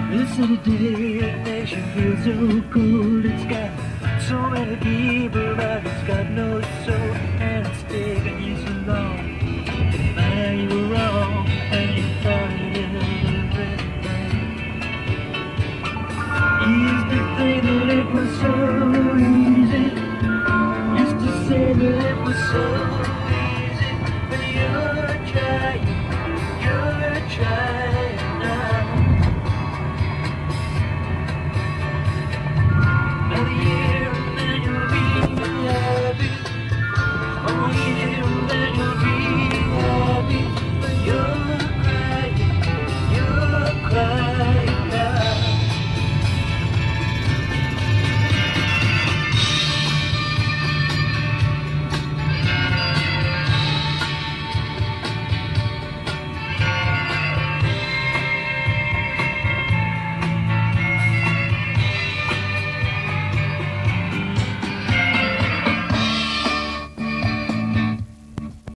This city day makes you feel so cold. It's got so many people, but it's got no soul. And it's taken you so long. Man, you were wrong, and you thought it everything. Used to think that it was so easy. Used to say that it was so